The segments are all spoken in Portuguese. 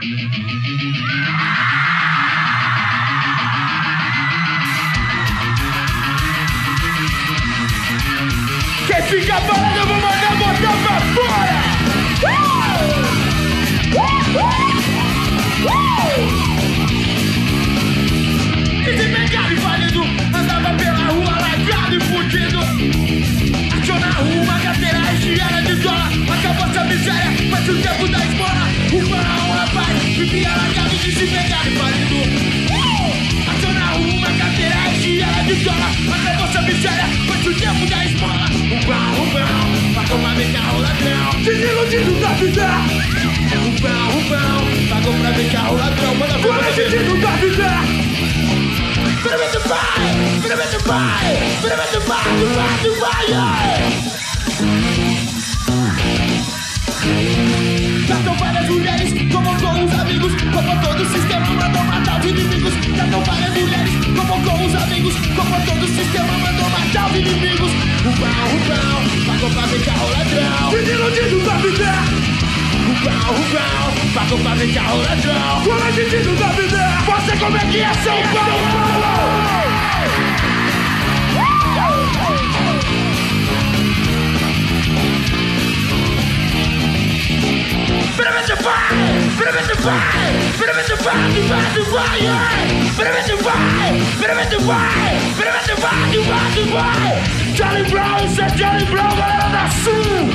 Quem fica parado eu vou mandar botar pra fora. Desempregado e falido, andava pela rua largado e fudido. Achou na rua uma carteira recheada de dólar. Acabou essa miséria, mas o tempo da esmola. Um rapaz vivia largado, desempregado e falido. Achou na rua uma carteira recheada de dólar. Acabou essa miséria, mas o tempo da esmola. Pagou pra ver carro ladrão. Desiludido da vida. Pagou pra ver carro ladrão. Manda ver, desiludido da vida. Tratou várias mulheres como com os amigos. Como todo o sistema mandou matar os inimigos. Tratou várias mulheres como com os amigos. Como todo o sistema mandou matar os inimigos. Pagou pra ver carro ladrão. Desiludido da vida. Pagou pra ver carro ladrão. Desiludido da vida. Você como é que é São Paulo? Charlie Brown, isso é Charlie Brown, galera da Sul.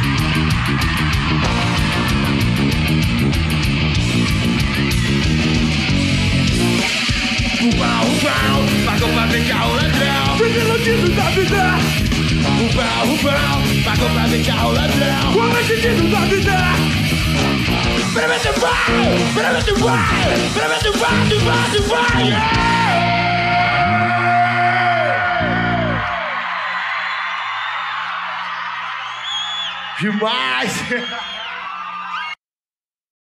Pagou pra ver carro ladrão. Desiludido da vida. Pagou pra ver carro ladrão. Qual é o sentido da vida? Demais!